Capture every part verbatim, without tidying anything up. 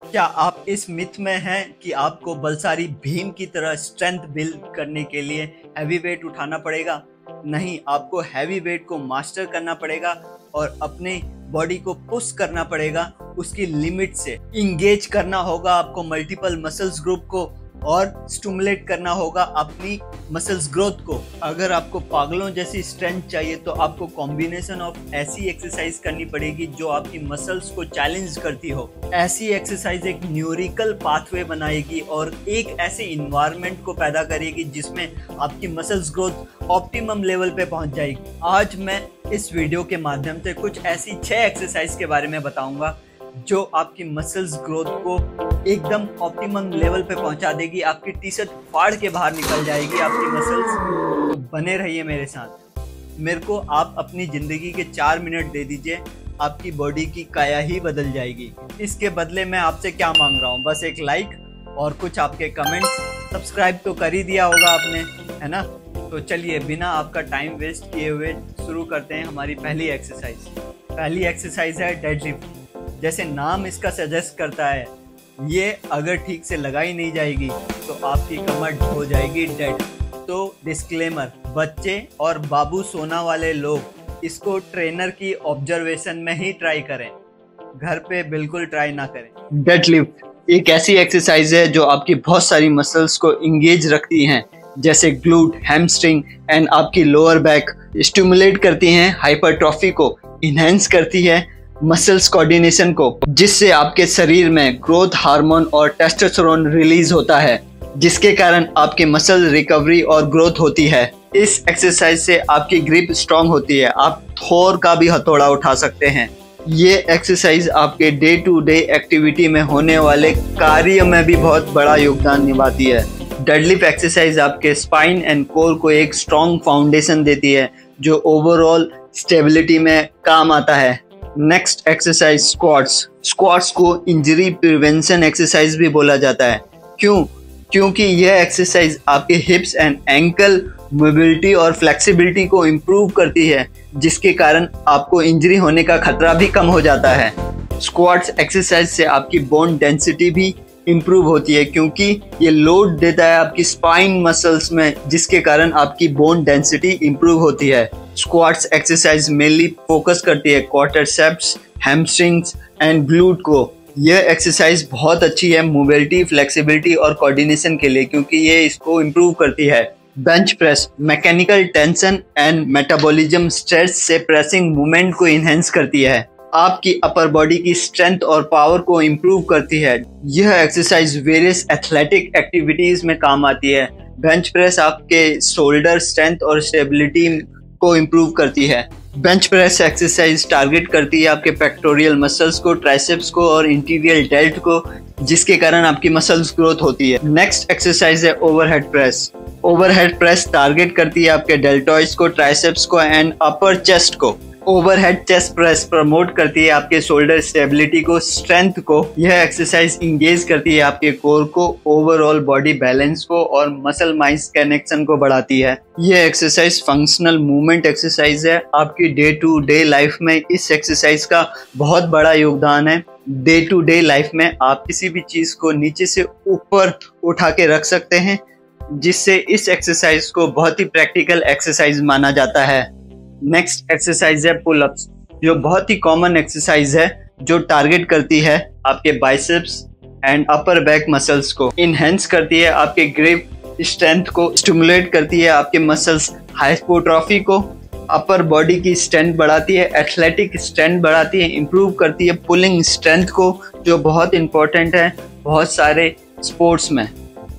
क्या आप इस मिथ में हैं कि आपको बलसारी भीम की तरह स्ट्रेंथ बिल्ड करने के लिए हैवी वेट उठाना पड़ेगा? नहीं, आपको हैवी वेट को मास्टर करना पड़ेगा और अपने बॉडी को पुश करना पड़ेगा उसकी लिमिट से। इंगेज करना होगा आपको मल्टीपल मसल्स ग्रुप को और स्टिमुलेट करना होगा अपनी मसल्स ग्रोथ को। अगर आपको पागलों जैसी स्ट्रेंथ चाहिए तो आपको कॉम्बिनेशन ऑफ ऐसी एक्सरसाइज करनी पड़ेगी जो आपकी मसल्स को चैलेंज करती हो। ऐसी एक्सरसाइज एक न्यूरिकल पाथवे बनाएगी और एक ऐसे इन्वायरमेंट को पैदा करेगी जिसमें आपकी मसल्स ग्रोथ ऑप्टिमम लेवल पे पहुंच जाएगी। आज मैं इस वीडियो के माध्यम से कुछ ऐसी छह एक्सरसाइज के बारे में बताऊंगा जो आपकी मसल्स ग्रोथ को एकदम ऑप्टिमम लेवल पे पहुंचा देगी। आपकी टी शर्ट फाड़ के बाहर निकल जाएगी आपकी मसल्स। तो बने रहिए मेरे साथ। मेरे को आप अपनी ज़िंदगी के चार मिनट दे दीजिए, आपकी बॉडी की काया ही बदल जाएगी। इसके बदले मैं आपसे क्या मांग रहा हूँ? बस एक लाइक और कुछ आपके कमेंट्स। सब्सक्राइब तो कर ही दिया होगा आपने, है ना? तो चलिए बिना आपका टाइम वेस्ट किए हुए शुरू करते हैं हमारी पहली एक्सरसाइज। पहली एक्सरसाइज है डेडलिफ्ट। जैसे नाम इसका सजेस्ट करता है, ये अगर ठीक से लगाई नहीं जाएगी तो आपकी कमर हो जाएगी डेड। तो डिस्क्लेमर, बच्चे और बाबू सोना वाले लोग इसको ट्रेनर की ऑब्जर्वेशन में ही ट्राई करें, घर पे बिल्कुल ट्राई ना करें। डेडलिफ्ट एक ऐसी एक्सरसाइज है जो आपकी बहुत सारी मसल्स को इंगेज रखती हैं, जैसे ग्लूट, हैमस्ट्रिंग एंड आपकी लोअर बैक। स्टिमुलेट करती हैं हाइपरट्रॉफी को, इनहेंस करती है मसल्स कोऑर्डिनेशन को, जिससे आपके शरीर में ग्रोथ हार्मोन और टेस्टोस्टेरोन रिलीज होता है, जिसके कारण आपके मसल रिकवरी और ग्रोथ होती है। इस एक्सरसाइज से आपकी ग्रिप स्ट्रांग होती है, आप थोर का भी हथौड़ा उठा सकते हैं। ये एक्सरसाइज आपके डे टू डे एक्टिविटी में होने वाले कार्य में भी बहुत बड़ा योगदान निभाती है। डेडलिफ्ट एक्सरसाइज आपके स्पाइन एंड कोर को एक स्ट्रांग फाउंडेशन देती है जो ओवरऑल स्टेबिलिटी में काम आता है। Next exercise squats. स्क्वाट्स को इंजरी प्रिवेंशन एक्सरसाइज भी बोला जाता है। क्यों? क्योंकि यह एक्सरसाइज आपके हिप्स एंड एंकल मोबिलिटी और फ्लेक्सिबिलिटी को इम्प्रूव करती है, जिसके कारण आपको इंजरी होने का खतरा भी कम हो जाता है। स्क्वाट्स एक्सरसाइज से आपकी बोन डेंसिटी भी इम्प्रूव होती है, क्योंकि ये लोड देता है आपकी स्पाइन मसल्स में, जिसके कारण आपकी बोन डेंसिटी इम्प्रूव होती है। स्क्वाट्स एक्सरसाइज मेनली फोकस करती है क्वाड्रिसेप्स, हैमस्ट्रिंग्स एंड ग्लूट को। यह एक्सरसाइज बहुत अच्छी है मोबिलिटी, फ्लेक्सिबिलिटी और कोऑर्डिनेशन के लिए, क्योंकि ये इसको इम्प्रूव करती है। Bench press mechanical tension and metabolism stress से प्रेसिंग मूवमेंट को इनहेंस करती है, आपकी अपर बॉडी की स्ट्रेंथ और पावर को इम्प्रूव करती है। यह एक्सरसाइज वेरियस एथलेटिक एक्टिविटीज में काम आती है। बेंच प्रेस आपके शोल्डर स्ट्रेंथ और स्टेबिलिटी को इम्प्रूव करती है। बेंच प्रेस एक्सरसाइज टारगेट करती है आपके पेक्टोरियल मसल्स को, ट्राइसेप्स को और इंटीरियर डेल्ट को, जिसके कारण आपकी मसल्स ग्रोथ होती है। नेक्स्ट एक्सरसाइज है overhead press. Overhead press target करती है आपके डेल्टॉइड्स को, ट्राइसेप्स को एंड अपर चेस्ट को। ओवरहेड चेस्ट प्रेस प्रमोट करती है आपके शोल्डर स्टेबिलिटी को, स्ट्रेंथ को। यह एक्सरसाइज इंगेज करती है आपके कोर को, ओवरऑल बॉडी बैलेंस को और मसल माइंड कनेक्शन को बढ़ाती है। यह एक्सरसाइज फंक्शनल मूवमेंट एक्सरसाइज है। आपकी डे टू डे लाइफ में इस एक्सरसाइज का बहुत बड़ा योगदान है। डे टू डे लाइफ में आप किसी भी चीज को नीचे से ऊपर उठा के रख सकते हैं, जिससे इस एक्सरसाइज को बहुत ही प्रैक्टिकल एक्सरसाइज माना जाता है। नेक्स्ट एक्सरसाइज है पुल अप्स, जो बहुत ही कॉमन एक्सरसाइज है, जो टारगेट करती है आपके biceps and upper back muscles को, इनहेंस करती है आपके ग्रिप स्ट्रेंथ को, स्टिमुलेट करती है आपके मसल्स हाइपोट्रॉफी को, अपर बॉडी की स्ट्रेंथ बढ़ाती है, एथलेटिक स्ट्रेंथ बढ़ाती है, इंप्रूव करती है पुलिंग स्ट्रेंथ को, जो बहुत इंपॉर्टेंट है बहुत सारे स्पोर्ट्स में।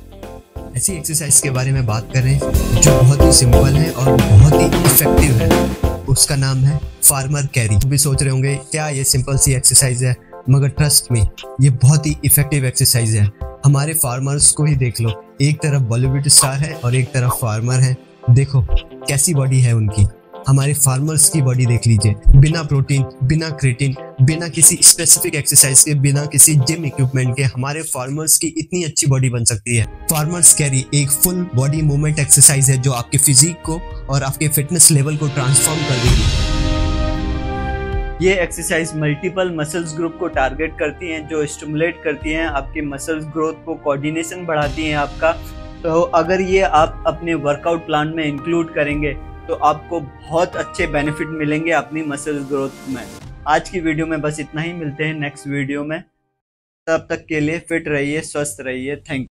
ऐसी एक्सरसाइज के बारे में बात करें जो बहुत ही सिंपल है और बहुत ही इफेक्टिव है, उसका नाम है फार्मर कैरी। भी सोच रहे होंगे क्या ये सिंपल सी एक्सरसाइज है, मगर ट्रस्ट में ये बहुत ही इफेक्टिव एक्सरसाइज है। हमारे फार्मर्स को ही देख लो, एक तरफ बॉलीवुड स्टार है और एक तरफ फार्मर है। देखो कैसी बॉडी है उनकी। हमारे फार्मर्स की बॉडी देख लीजिए, बिना प्रोटीन, बिना क्रिएटिन, बिना किसी स्पेसिफिक एक्सरसाइज के, बिना किसी जिम इक्विपमेंट के हमारे फार्मर्स की इतनी अच्छी बॉडी बन सकती है। फार्मर्स कैरी एक फुल बॉडी मूवमेंट एक्सरसाइज है जो आपके फिजिक को और आपके फिटनेस लेवल को ट्रांसफॉर्म कर देगी। ये एक्सरसाइज मल्टीपल मसल्स ग्रुप को टारगेट करती हैं, जो स्टिमुलेट करती हैं आपकी मसल्स ग्रोथ को, कोऑर्डिनेशन बढ़ाती हैं आपका। तो अगर ये आप अपने वर्कआउट प्लान में इंक्लूड करेंगे तो आपको बहुत अच्छे बेनिफिट मिलेंगे अपनी मसल्स ग्रोथ में। आज की वीडियो में बस इतना ही, मिलते हैं नेक्स्ट वीडियो में। तब तक के लिए फिट रहिए, स्वस्थ रहिए। Thank you.